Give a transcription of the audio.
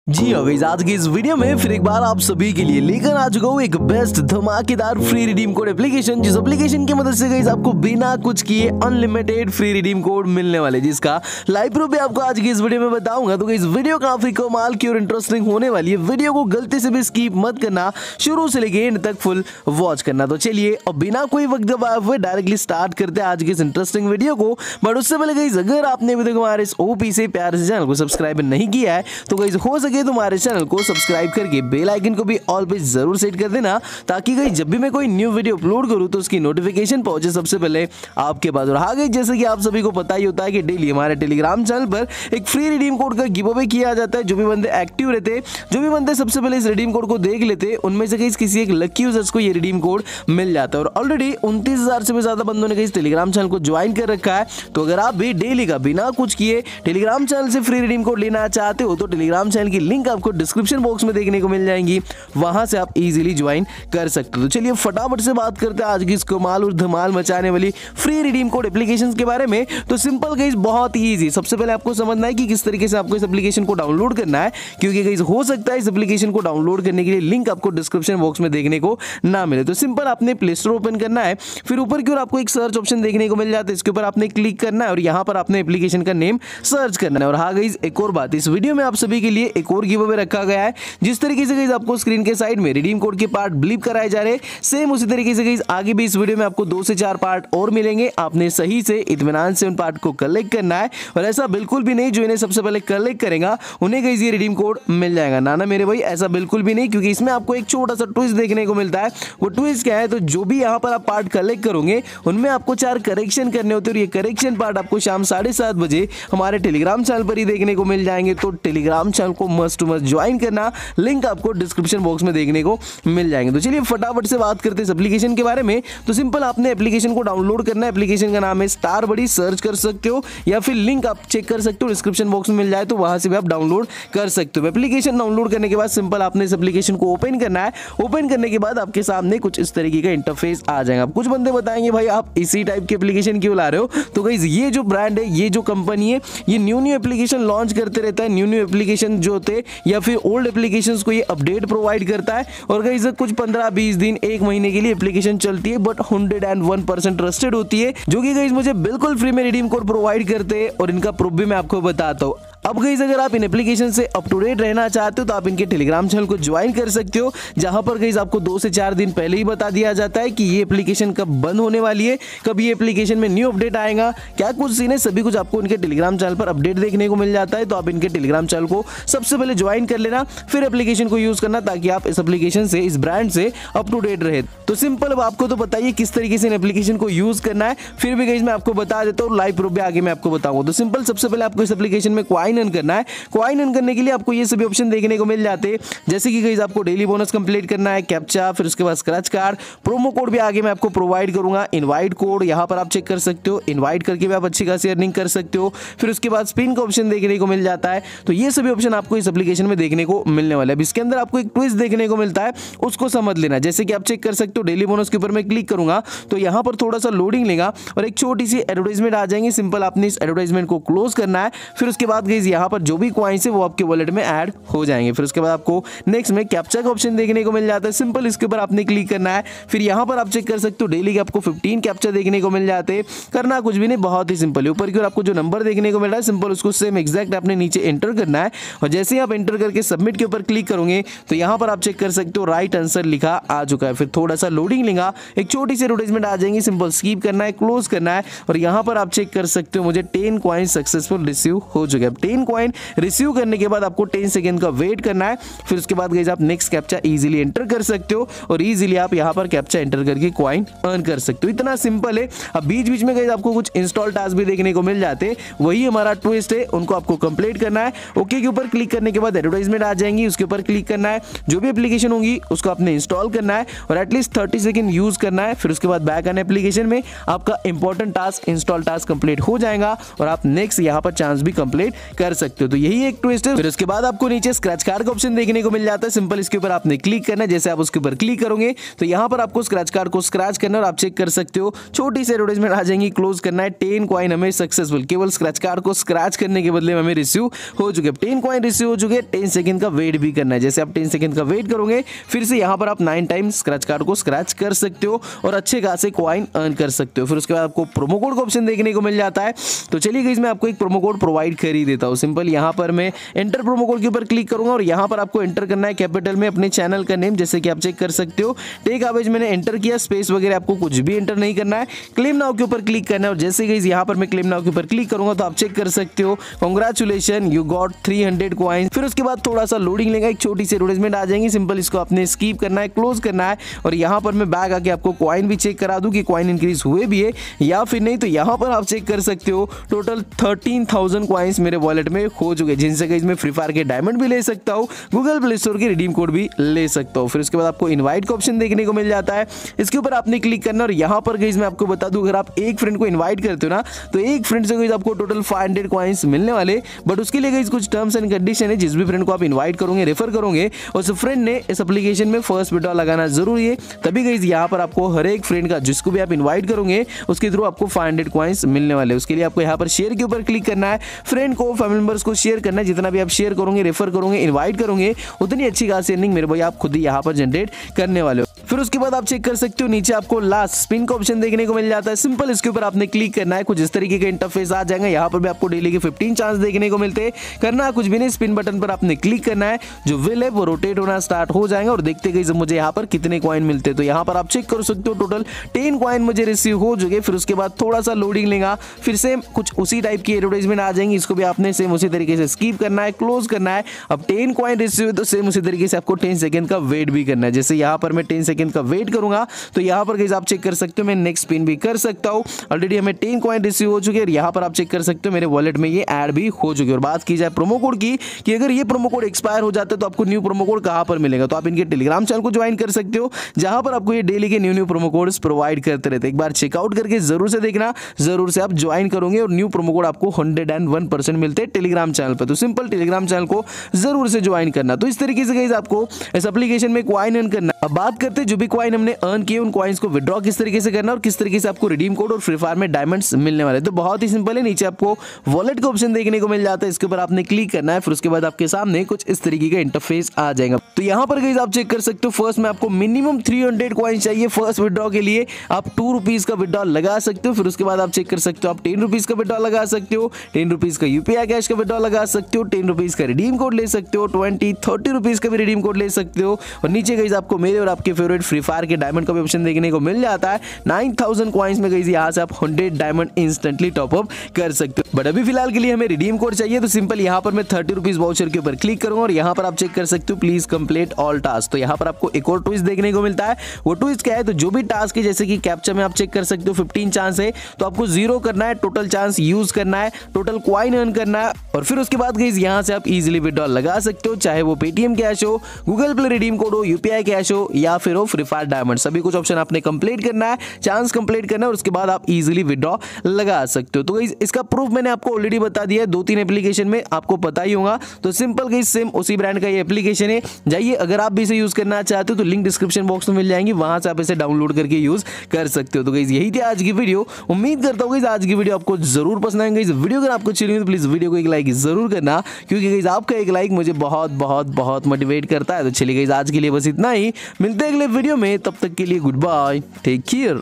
जी हाँ गाइस, आज की इस वीडियो में फिर एक बार आप सभी के लिए लेकर आ चुका हूँ एक बेस्ट धमाकेदार फ्री रिडीम कोड एप्लीकेशन, जिस एप्लीकेशन की मदद से गाइस आपको बिना कुछ किए अनलिमिटेड फ्री रिडीम कोड मिलने वाले, जिसका लाइव प्रूफ भी आपको आज की इस वीडियो में बताऊंगा। तो गाइस वीडियो काफी कमाल की और इंटरेस्टिंग होने वाली है, वीडियो को गलती से भी स्किप मत करना, शुरू से लेके एंड तक फुल वॉच करना। तो चलिए अब बिना कोई वक्त गवाए हुए डायरेक्टली स्टार्ट करते हैं आज की इस इंटरेस्टिंग वीडियो को। बट उससे पहले गाइस अगर आपने अभी तक हमारे इस ओपी से प्यार से चैनल को सब्सक्राइब नहीं किया है तो गाइस हो सके तुम्हारे चैनल को सब्सक्राइब करके बेल आइकन को भी ऑल पे जरूर सेट कर देना, ताकि गाइस जब भी मैं कोई न्यू वीडियो अपलोड करूं तो उसकी नोटिफिकेशन पहुंचे सबसे पहले आपके पास। और हाँ गाइस, जैसे कि आप सभी को पता ही होता है कि डेली हमारे टेलीग्राम चैनल पर एक फ्री रिडीम कोड का गिव अवे किया जाता है। जो भी बंदे एक्टिव रहते, जो भी बंदे सबसे पहले इस रिडीम कोड को देख लेते, उनमें से गाइस किसी एक लकी यूजर्स को ये रिडीम कोड मिल जाता है। और ऑलरेडी 29,000 से भी ज्यादा बंदों ने गाइस टेलीग्राम चैनल को ज्वाइन कर रखा है। तो अगर आप भी डेली का बिना कुछ किए टेलीग्राम चैनल से फ्री रिडीम कोड लेना चाहते हो तो टेलीग्राम चैनल की लिंक आपको डिस्क्रिप्शन बॉक्स में देखने को मिल जाएंगी, वहां से आप इजीली ज्वाइन कर सकते हो। तो चलिए फटाफट से बात करते हैं आज की इस कमाल और धमाल मचाने वाली फ्री रिडीम कोड एप्लीकेशंस के बारे में। तो सिंपल गाइस, बहुत ही इजी। सबसे पहले आपको समझना है कि किस तरीके से आपको इस एप्लीकेशन को डाउनलोड करना है, क्योंकि गाइस हो सकता है इस एप्लीकेशन को डाउनलोड करने के लिए लिंक आपको डिस्क्रिप्शन बॉक्स में देखने को ना मिले। तो सिंपल आपने प्ले स्टोर ओपन करना है, फिर ऊपर की ओर आपको एक सर्च ऑप्शन देखने को मिल जाता है, इसके ऊपर आपने क्लिक करना है और यहाँ पर आपने एप्लीकेशन का नेम सर्च करना है। और हाँ गाइस, एक और बात, इस वीडियो में आप सभी के लिए एक और गिव अवे रखा गया है। जिस तरीके से गाइस आपको स्क्रीन के साइड में रिडीम कोड के पार्ट ब्लीप कराए जा रहे, सेम उसी तरीके से गाइस आगे भी इस वीडियो में आपको 2 से 4 पार्ट और मिलेंगे। आपने सही से इत्मीनान से उन पार्ट को कलेक्ट करना है, और ऐसा बिल्कुल भी नहीं जो इन्हें सबसे पहले कलेक्ट करेगा उन्हें गाइस ये रिडीम कोड मिल जाएगा। ना मेरे भाई, ऐसा बिल्कुल भी नहीं, क्योंकि इसमें आपको एक छोटा सा ट्विस्ट देखने को मिलता है। वो ट्विस्ट क्या है, तो जो भी यहाँ पर आप पार्ट कलेक्ट करोगे उनमें आपको 4 करेक्शन करने होते हैं, और ये करेक्शन पार्ट आपको शाम 7:30 बजे हमारे टेलीग्राम चैनल पर ही देखने को मिल जाएंगे। तो टेलीग्राम चैनल को मस्ट टू मस्ट ज्वाइन करना, लिंक आपको डिस्क्रिप्शन बॉक्स में देखने को मिल जाएंगे। तो चलिए फटाफट से बात करते हैं इस एप्लीकेशन के बारे में। तो सिंपल आपने एप्लीकेशन को डाउनलोड करना है। एप्लीकेशन का नाम है स्टार बडी, सर्च कर सकते हो या फिर लिंक आप चेक कर सकते हो, डिस्क्रिप्शन बॉक्स में मिल जाए तो वहां से भी आप डाउनलोड कर सकते हो। एप्लीकेशन डाउनलोड करने के बाद सिंपल आपने इस एप्लीकेशन को ओपन करना है। ओपन करने के बाद आपके सामने कुछ इस तरीके का इंटरफेस आ जाएगा। कुछ बंदे बताएंगे भाई आप इसी टाइप की एप्लीकेशन क्यों ला रहे हो, तो गाइस ये जो ब्रांड है, ये जो कंपनी है, ये न्यू एप्लीकेशन लॉन्च करते रहता है। न्यू एप्लीकेशन जो होते या फिर ओल्ड एप्लीकेशंस को ये अपडेट प्रोवाइड करता है। और गाइस कुछ 15-20 दिन 1 महीने के लिए एप्लीकेशन चलती है, बट 101% ट्रस्टेड होती है, जो कि गाइस मुझे बिल्कुल फ्री में रिडीम कोड प्रोवाइड करते हैं। और इनका प्रूफ भी मैं आपको बताता हूँ। अब गाइस अगर आप इन एप्लीकेशन से अप टू डेट रहना चाहते हो तो आप इनके टेलीग्राम चैनल को ज्वाइन कर सकते हो, जहां पर गाइस आपको 2 से 4 दिन पहले ही बता दिया जाता है कि ये एप्लीकेशन कब बंद होने वाली है, कब ये एप्लीकेशन में न्यू अपडेट आएगा, क्या कुछ सीन है, सभी कुछ आपको इनके टेलीग्राम चैनल पर अपडेट देखने को मिल जाता है। तो आप इनके टेलीग्राम चैनल को सबसे पहले ज्वाइन कर लेना, फिर एप्लीकेशन को यूज करना, ताकि आप इस एप्लीकेशन से, इस ब्रांड से अप टू डेट रहे। तो सिंपल अब आपको तो बताइए किस तरीके से इन एप्लीकेशन को यूज करना है, फिर भी गाइस मैं आपको बता देता हूँ, लाइव प्रूफ भी आगे मैं आपको बताऊंगा। तो सिंपल सबसे पहले आपको इस एप्लीकेशन में कॉइन अर्न करना है। कॉइन अर्न करने के लिए आपको ये सभी ऑप्शन देखने को मिल जाते हैं, जैसे कि गाइस आपको डेली बोनस कंप्लीट करना है, कैप्चा, फिर उसके बाद स्क्रैच कार्ड, प्रोमो कोड भी आगे मैं आपको प्रोवाइड करूंगा, इनवाइट कोड यहाँ पर आप चेक कर सकते हो, इनवाइट करके भी आप अच्छी खासी अर्निंग कर सकते हो। फिर उसके बाद स्पिन का ऑप्शन देखने को मिल जाता है। तो ये सभी ऑप्शन आपको इस एप्लीकेशन में देखने को मिलने वाला है। इसके अंदर आपको एक ट्विस्ट देखने को मिलता है, उसको समझ लेना। जैसे कि आप चेक कर सकते हो, डेली बोनस के ऊपर मैं क्लिक करूंगा तो यहाँ पर थोड़ा सा लोडिंग लेगा और एक छोटी सी एडवर्टाइजमेंट आ जाएंगी। सिंपल आपने इस एडवर्टाइजमेंट को क्लोज करना है। फिर उसके बाद गाइस यहाँ पर जो भी कॉइन्स है वो आपके वॉलेट में ऐड हो जाएंगे। फिर उसके बाद आपको नेक्स्ट में कैप्चा का ऑप्शन देखने को मिल जाता है। सिंपल इसके ऊपर आपने क्लिक करना है। फिर यहाँ पर आप चेक कर सकते हो, डेली के आपको 15 कैप्चा देखने को मिल जाते हैं। करना कुछ भी नहीं, बहुत ही सिंपल है। ऊपर की ओर आपको जो नंबर देखने को मिल रहा है, सिंपल उसको सेम एग्जैक्ट आपने नीचे एंटर करना है। और जैसे ही आप एंटर करके सबमिट के ऊपर क्लिक करोगे तो यहाँ पर आप चेक कर सकते हो राइट आंसर लिखा आ चुका है। फिर थोड़ा सा लोडिंग लेगा, एक छोटी सी एडवर्टाइजमेंट आ जाएंगी, सिंपल स्किप करना है, क्लोज करना है। और यहाँ पर आप चेक कर सकते हो मुझे 10 कॉइन सक्सेसफुल रिसीव हो चुके हैं। 10 कॉइन रिसीव करने के बाद आपको 10 सेकंड का वेट करना है। फिर उसके बाद गाइस आप नेक्स्ट कैप्चा इजीली एंटर कर सकते हो और इजीली आप यहाँ पर कैप्चा एंटर करके कॉइन अर्न कर सकते हो। इतना सिंपल है। अब बीच बीच में गाइस आपको कुछ इंस्टॉल टास्क भी देखने को मिल जाते हैं, वही हमारा ट्विस्ट है, उनको आपको कंप्लीट करना है। ओके के ऊपर क्लिक करने के बाद एडवर्टाइजमेंट आ जाएंगी, उसके ऊपर क्लिक करना है। जो भी एप्लीकेशन होगी उसको आपने इंस्टॉल करना है और एटलीस्ट 30 सेकंड यूज करना है। फिर उसके बाद बैक आना एप्लीकेशन में, आपका important task, install task complete हो जाएगा और आप नेक्स्ट यहाँ पर चांस भी कंप्लीट कर सकते हो। तो यही एक ट्विस्ट है। फिर उसके बाद आपको नीचे स्क्रैच कार्ड का ऑप्शन देखने को मिल जाता है। सिंपल इसके ऊपर आपने क्लिक करना है। जैसे आप उसके ऊपर क्लिक करोगे तो यहाँ पर आपको स्क्रैच कार्ड को स्क्रैच करना है और आप चेक कर सकते हो छोटी सी एडवर्टाइजमेंट आ जाएंगी, क्लोज करना है। 10 कॉइन हमें सक्सेसफुल, केवल स्क्रैच कार्ड को स्क्रैच करने के बदले में हमें रिसीव हो चुके। 10 कॉइन रिसीव हो चुके। 10 सेकंड का वेट भी करना है। जैसे आप 10 सेकंड का वेट करोगे फिर से यहाँ पर आप 9 टाइम स्क्रैच कार्ड को स्क्रैच कर सकते हो और अच्छे खासे कॉइन अर्न कर सकते हो। फिर उसके बाद आपको प्रोमो कोड का ऑप्शन देखने को मिल जाता है। तो चलिए गाइस मैं आपको एक प्रोमो कोड प्रोवाइड कर ही देता हूँ। सिंपल यहाँ पर मैं एंटर प्रोमो कोड के ऊपर क्लिक करूंगा और यहाँ पर आपको एंटर करना है कैपिटल में अपने चैनल का नेम, जैसे कि आप चेक कर सकते हो। टेक एवरेज मैंने एंटर किया, स्पेस वगैरह आपको कुछ भी एंटर नहीं करना है। क्लेम नाउ के ऊपर क्लिक करना है और जैसे गाइस यहाँ पर मैं क्लेम नाउ के ऊपर क्लिक करूंगा तो आप चेक कर सकते हो कांग्रेचुलेशन यू गॉट 300 कॉइंस। फिर उसके बाद थोड़ा सा लोडिंग लेगा, एक छोटी सी एडवर्टाइजमेंट आ जाएंगी। सिंपल इसको आपने स्किप करना है, क्लोज करना है और यहाँ पर मैं बैक आके आपको कॉइन भी चेक करा दूं कि कॉइन इंक्रीज हुए भी है या फिर नहीं। तो यहाँ पर आप चेक कर सकते हो टोटल 13,000 कॉइंस मेरे वॉलेट में हो चुके, जिनसे गाइस मैं फ्री फायर के डायमंड भी ले सकता हूँ, गूगल प्ले स्टोर के रिडीम कोड भी ले सकता हूँ। फिर उसके बाद आपको इनवाइट का ऑप्शन देखने को मिल जाता है। इसके ऊपर आपने क्लिक करना और यहाँ पर गाइस मैं आपको बता दूं अगर आप एक फ्रेंड को इनवाइट करते हो ना तो एक फ्रेंड से गाइस आपको टोटल 500 कॉइंस मिलने वाले। बट उसके लिए गाइस कुछ टर्म्स एंड कंडीशन है। जिस भी फ्रेंड को आप इनवाइट करोगे, रेफर करोगे, उस फ्रेंड ने इस एप्लीकेशन में फर्स्ट विड्रॉ लगाना जरूरी है। तभी गाइस यहाँ पर आपको हर एक फ्रेंड का जिसको भी आप इनवाइट करोगे उसके थ्रू आपको 500 कॉइंस मिलने वाले। उसके लिए आपको यहाँ पर शेयर के ऊपर क्लिक करना है, फ्रेंड को, फैमिली मेंबर्स को शेयर करना है। जितना भी आप शेयर करोगे, रेफर करोगे, इनवाइट करोगे, उतनी अच्छी खासी अर्निंग मेरे भाई आप खुद ही यहाँ पर जनरेट करने वाले हो। फिर उसके बाद आप चेक कर सकते हो नीचे आपको लास्ट स्पिन का ऑप्शन देखने को मिल जाता है। सिंपल इसके ऊपर आपने क्लिक करना है, कुछ इस तरीके का इंटरफेस आ जाएगा। यहाँ पर भी आपको डेली के 15 चांस देखने को मिलते हैं। करना कुछ भी नहीं, स्पिन बटन पर आपने क्लिक करना है, जो व्हील है वो रोटेट होना स्टार्ट हो जाएगा और देखते गए मुझे यहाँ पर कितने कॉइन मिलते हैं। तो यहाँ पर आप चेक कर सकते हो टोटल 10 कॉइन मुझे रिसीव हो चुके। फिर उसके बाद थोड़ा सा लोडिंग लेगा, फिर से कुछ उसी टाइप की एडवर्टाइजमेंट आ जाएंगी। इसको भी आपने सेम उसी तरीके से स्किप करना है, क्लोज करना है। अब 10 कॉइन रिसीव है तो सेम उसी तरीके से आपको 10 सेकंड का वेट भी करना है। जैसे यहाँ पर मैं 10 सेकंड का वेट करूंगा तो यहाँ पर गाइस आप चेक कर सकते हो मैं नेक्स्ट स्पिन भी कर सकता हूँ। ऑलरेडी हमें 10 कॉइन रिसीव हो चुके हैं। यहाँ पर आप चेक कर सकते हो मेरे वॉलेट में ये ऐड भी हो चुकी है। और बात की जाए प्रोमो कोड की कि अगर ये प्रोमो कोड एक्सपायर हो जाता है तो आपको न्यू प्रोमो कोड कहाँ पर मिलेगा, तो आप इनके टेलीग्राम चैनल को ज्वाइन कर सकते हो, जहां पर आपको ये डेली के न्यू प्रोमो कोड्स प्रोवाइड करते रहते हैं। एक बार चेकआउट करके जरूर से देखना, जरूर से आप ज्वाइन करोगे और न्यू प्रोमो कोड आपको 101% मिलते हैं टेलीग्राम चैनल पर। तो सिंपल टेलीग्राम चैनल को जरूर से ज्वाइन करना। तो इस तरीके से गाइस आपको इस एप्लीकेशन में कॉइन अर्न करना। अब बात करते हैं जो भी कॉइन हमने अर्न किए उन कॉइन्स को विड्रॉ किस तरीके से करना और किस तरीके से आपको रिडीम कोड और फ्री फायर में डायमंड्स मिलने वाले। तो बहुत ही सिंपल है, नीचे आपको वॉलेट का ऑप्शन देखने को मिल जाता है। इसके ऊपर आपने क्लिक करना है, फिर उसके बाद आपके सामने कुछ इस तरीके का इंटरफेस आ जाएगा। तो यहाँ पर गाइस आप चेक कर सकते हो फर्स्ट में आपको मिनिमम 300 कॉइन चाहिए फर्स्ट विड्रॉ के लिए। आप 2 रुपीज का विड्रॉ लगा सकते हो। फिर उसके बाद आप चेक कर सकते हो आप 10 रुपीज का विड्रॉ लगा सकते हो, 10 रुपीज का यूपीआई कैश का विड्रॉ लगा सकते हो, 10 रुपीज का रिडीम कोड ले सकते हो, 20-30 रुपीज का भी रिडीम कोड ले सकते हो। और नीचे गाइस आपको मेरे और आपके फेवरेट फ्री फायर के डायमंड का भी ऑप्शन देखने को मिल जाता है। 9000 कॉइन्स में गाइस यहाँ से आप 100 डायमंड इंस्टेंटली टॉपअप कर सकते हो। बट अभी फिलहाल के लिए हमें रिडीम कोड चाहिए, तो सिंपल यहाँ पर मैं 30 रुपीज वाउचर के ऊपर क्लिक करूंगा और यहाँ पर आप चेक कर सकते हो प्लीज कंप्लीट ऑल टास्क। तो यहाँ पर आपको एक और ट्विस्ट देखने को मिलता है। वो ट्विस्ट क्या है, तो जो भी टास्क है जैसे कि कैप्चा में आप चेक कर सकते हो 15 चांस है तो आपको 0 करना है, टोटल चांस यूज करना है, टोटल कॉइन अर्न करना है। और फिर उसके बाद गाइस यहाँ से आप इजीली विड्रॉ लगा सकते हो, चाहे वो पेटीएम कैश हो, गूगल प्ले रिडीम कोड हो, यूपीआई कैश हो या फिर हो फ्री फायर डायमंड। सभी कुछ ऑप्शन आपने कंप्लीट करना है, चांस कंप्लीट करना है और उसके बाद आप इजीली विड्रॉ लगा सकते हो। तो गाइस इसका प्रूफ मैंने आपको ऑलरेडी बता दिया है, 2-3 एप्लीकेशन में आपको पता ही होगा। तो सिंपल गाइस सेम उसी ब्रांड का ये एप्लीकेशन है, जाइए अगर आप भी इसे यूज करना चाहते हो तो लिंक डिस्क्रिप्शन बॉक्स में मिल जाएंगी, वहां से आप इसे डाउनलोड करके यूज कर सकते हो। तो गाइस यही थी आज की वीडियो। उम्मीद करता हूं गाइस आज की वीडियो आपको जरूर पसंद आएगी। इस वीडियो अगर आपको अच्छी लगी तो प्लीज वीडियो को एक लाइक जरूर करना, क्योंकि गाइस आपका एक लाइक मुझे बहुत बहुत बहुत मोटिवेट करता है। तो चलिए गाइस आज के लिए बस इतना ही, मिलते हैं अगले वीडियो में, तब तक के लिए गुड बाय, टेक केयर।